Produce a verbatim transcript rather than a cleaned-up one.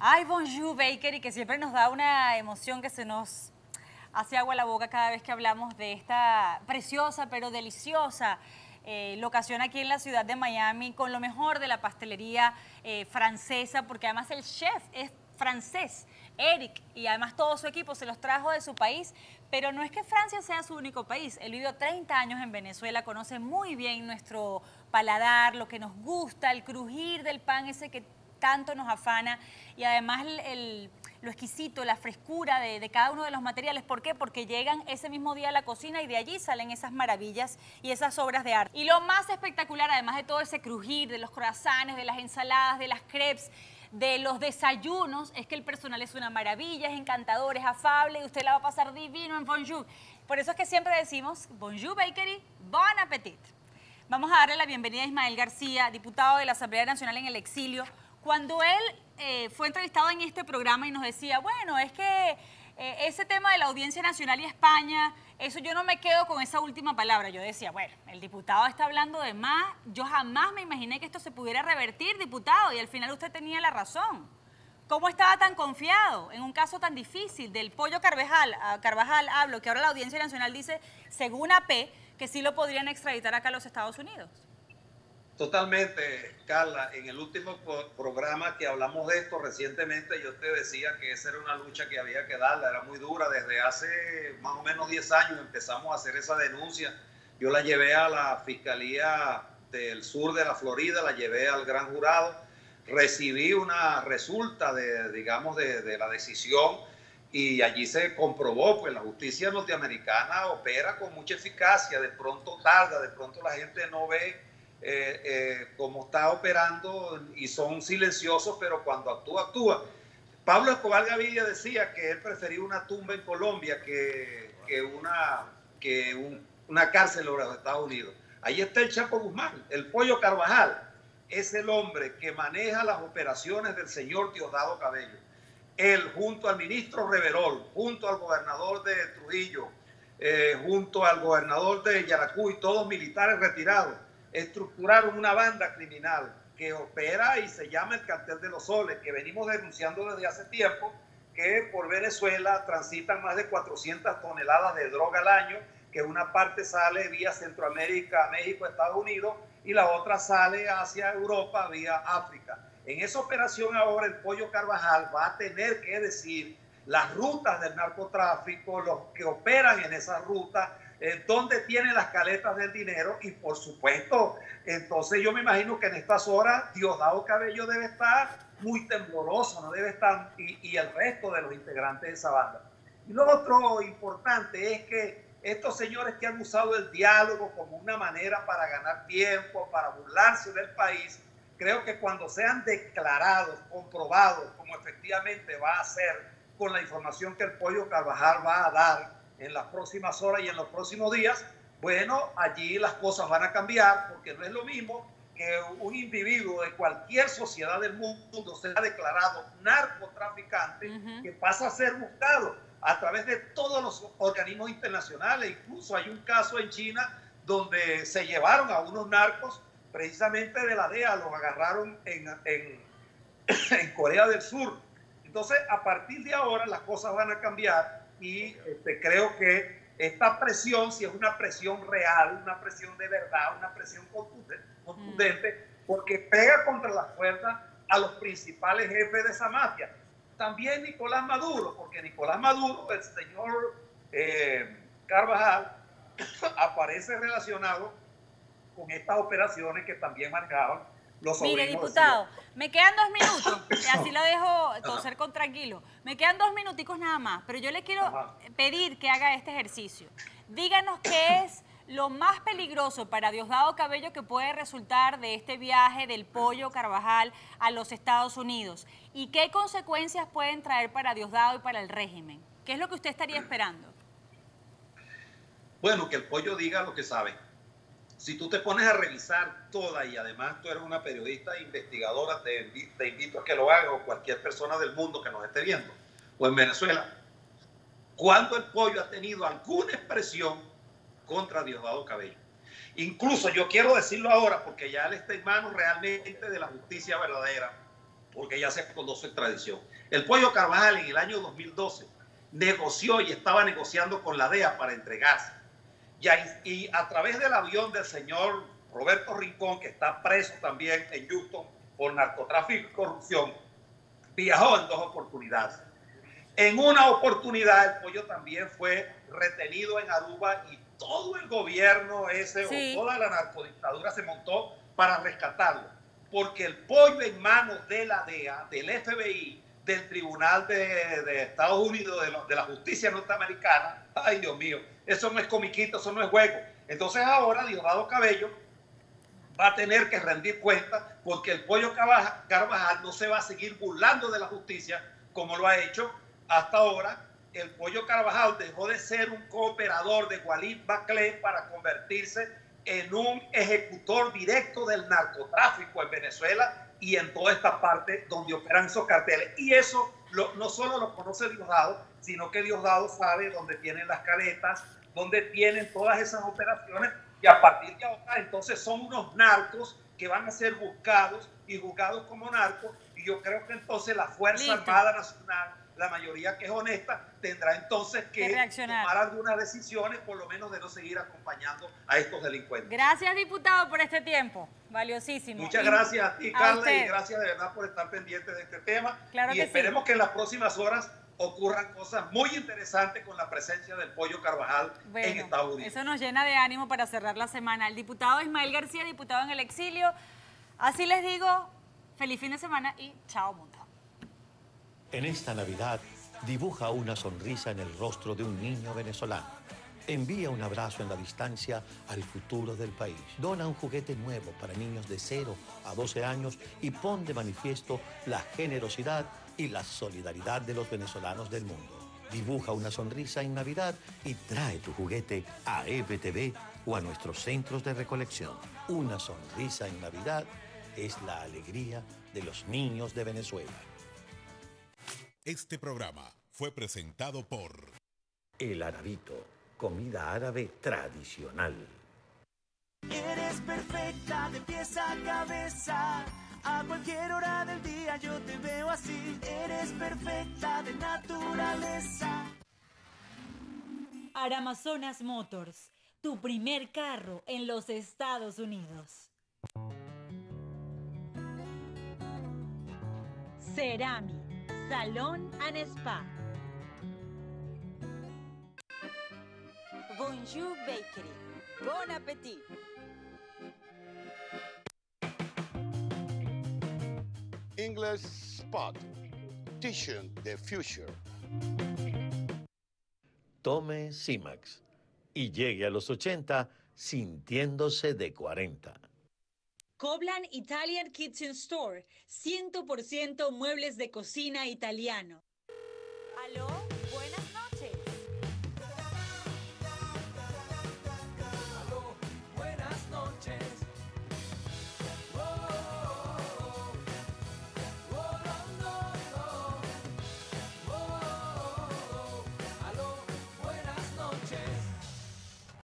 Ay, bonjour, Baker, y que siempre nos da una emoción que se nos hace agua a la boca cada vez que hablamos de esta preciosa pero deliciosa eh, locación aquí en la ciudad de Miami, con lo mejor de la pastelería eh, francesa, porque además el chef es francés, Eric, y además todo su equipo se los trajo de su país, pero no es que Francia sea su único país. Él vivió treinta años en Venezuela, conoce muy bien nuestro paladar, lo que nos gusta, el crujir del pan ese que tanto nos afana, y además el, el, lo exquisito, la frescura de, de cada uno de los materiales. ¿Por qué? Porque llegan ese mismo día a la cocina y de allí salen esas maravillas y esas obras de arte. Y lo más espectacular, además de todo ese crujir, de los croissants, de las ensaladas, de las crepes, de los desayunos, es que el personal es una maravilla, es encantador, es afable y usted la va a pasar divino en Bonjour. Por eso es que siempre decimos Bonjour Bakery, bon appetit. Vamos a darle la bienvenida a Ismael García, diputado de la Asamblea Nacional en el exilio. Cuando él eh, fue entrevistado en este programa y nos decía, bueno, es que eh, ese tema de la Audiencia Nacional y España, eso yo no me quedo con esa última palabra. Yo decía, bueno, el diputado está hablando de más, yo jamás me imaginé que esto se pudiera revertir, diputado, y al final usted tenía la razón. ¿Cómo estaba tan confiado en un caso tan difícil del pollo Carvajal? A Carvajal hablo, que ahora la Audiencia Nacional dice, según A P, que sí lo podrían extraditar acá a los Estados Unidos. Totalmente, Carla. En el último programa que hablamos de esto recientemente, yo te decía que esa era una lucha que había que darla, era muy dura. Desde hace más o menos diez años empezamos a hacer esa denuncia. Yo la llevé a la Fiscalía del Sur de la Florida, la llevé al Gran Jurado, recibí una resulta de, digamos, de, de la decisión, y allí se comprobó, pues la justicia norteamericana opera con mucha eficacia. De pronto tarda, de pronto la gente no ve Eh, eh, como está operando y son silenciosos, pero cuando actúa, actúa. Pablo Escobar Gaviria decía que él prefería una tumba en Colombia que, que, una, que un, una cárcel en los Estados Unidos. Ahí está el Chapo Guzmán. El pollo Carvajal es el hombre que maneja las operaciones del señor Diosdado Cabello. Él, junto al ministro Reverol, junto al gobernador de Trujillo, eh, junto al gobernador de Yaracuy, todos militares retirados, estructuraron una banda criminal que opera y se llama el Cartel de los Soles, que venimos denunciando desde hace tiempo, que por Venezuela transitan más de cuatrocientas toneladas de droga al año, que una parte sale vía Centroamérica, México, Estados Unidos, y la otra sale hacia Europa vía África. En esa operación ahora el pollo Carvajal va a tener que decir las rutas del narcotráfico, los que operan en esas rutas, Eh, dónde tiene las caletas del dinero, y por supuesto, entonces yo me imagino que en estas horas Diosdado Cabello debe estar muy tembloroso, no debe estar, y, y el resto de los integrantes de esa banda. Y lo otro importante es que estos señores que han usado el diálogo como una manera para ganar tiempo, para burlarse del país, creo que cuando sean declarados, comprobados, como efectivamente va a ser con la información que el pollo Carvajal va a dar en las próximas horas y en los próximos días, bueno, allí las cosas van a cambiar, porque no es lo mismo que un individuo de cualquier sociedad del mundo sea declarado narcotraficante, uh-huh, que pasa a ser buscado a través de todos los organismos internacionales. Incluso hay un caso en China donde se llevaron a unos narcos precisamente de la D E A, los agarraron en, en, en Corea del Sur. Entonces, a partir de ahora las cosas van a cambiar. Y este, creo que esta presión, si es una presión real, una presión de verdad, una presión contundente, contundente mm. porque pega contra las cuerdas a los principales jefes de esa mafia. También Nicolás Maduro, porque Nicolás Maduro, el señor eh, Carvajal, aparece relacionado con estas operaciones que también manejaban los sobrinos. Mire, diputado, me quedan dos minutos, así lo dejo toser con tranquilo. Me quedan dos minuticos nada más, pero yo le quiero Ajá. pedir que haga este ejercicio. Díganos qué es lo más peligroso para Diosdado Cabello que puede resultar de este viaje del pollo Carvajal a los Estados Unidos, y qué consecuencias pueden traer para Diosdado y para el régimen. ¿Qué es lo que usted estaría esperando? Bueno, que el pollo diga lo que sabe. Si tú te pones a revisar toda, y además tú eres una periodista investigadora, te invito, te invito a que lo hagas, o cualquier persona del mundo que nos esté viendo, o en Venezuela, ¿cuándo el pollo ha tenido alguna expresión contra Diosdado Cabello? Incluso yo quiero decirlo ahora, porque ya él está en manos realmente de la justicia verdadera. porque ya se acordó su extradición. El Pollo Carvajal en el año dos mil doce negoció y estaba negociando con la D E A para entregarse. Ya, y a través del avión del señor Roberto Rincón, que está preso también en Houston por narcotráfico y corrupción, viajó en dos oportunidades. En una oportunidad el Pollo también fue retenido en Aruba y todo el gobierno ese sí. o toda la narcodictadura se montó para rescatarlo, porque el Pollo en manos de la D E A, del F B I, del Tribunal de, de Estados Unidos, de, lo, de la justicia norteamericana, ay Dios mío, eso no es comiquito, eso no es juego. Entonces ahora Diosdado Cabello va a tener que rendir cuenta porque el Pollo Carvajal no se va a seguir burlando de la justicia como lo ha hecho hasta ahora. El Pollo Carvajal dejó de ser un cooperador de Walid Baclé para convertirse en un ejecutor directo del narcotráfico en Venezuela y en toda esta parte donde operan esos carteles. Y eso lo, no solo lo conoce Diosdado, sino que Diosdado sabe dónde tienen las caletas, dónde tienen todas esas operaciones, y a partir de ahora entonces son unos narcos que van a ser buscados y juzgados como narcos, y yo creo que entonces la Fuerza Listo. Armada Nacional, la mayoría que es honesta, tendrá entonces que tomar algunas decisiones, por lo menos de no seguir acompañando a estos delincuentes. Gracias, diputado, por este tiempo. Valiosísimo. Muchas gracias a ti, Carla, a y gracias de verdad por estar pendiente de este tema. Claro y que esperemos sí. que en las próximas horas ocurran cosas muy interesantes con la presencia del Pollo Carvajal bueno, en Estados Unidos. Eso nos llena de ánimo para cerrar la semana. El diputado Ismael García, diputado en el exilio. Así les digo, feliz fin de semana y chao, mundo. En esta Navidad, dibuja una sonrisa en el rostro de un niño venezolano. Envía un abrazo en la distancia al futuro del país. Dona un juguete nuevo para niños de cero a doce años y pon de manifiesto la generosidad y la solidaridad de los venezolanos del mundo. Dibuja una sonrisa en Navidad y trae tu juguete a E B T V o a nuestros centros de recolección. Una sonrisa en Navidad es la alegría de los niños de Venezuela. Este programa fue presentado por El Arabito, comida árabe tradicional. Eres perfecta de pies a cabeza, a cualquier hora del día yo te veo así. Eres perfecta de naturaleza. Aramazonas Motors, tu primer carro en los Estados Unidos. Cerami, Salón and Spa. Bonjour Bakery. Bon appétit. English Spot. Teaching the future. Tome Cimax y llegue a los ochenta sintiéndose de cuarenta. Coblan Italian Kitchen Store, cien por ciento muebles de cocina italiano. ¿Aló? Buenas noches.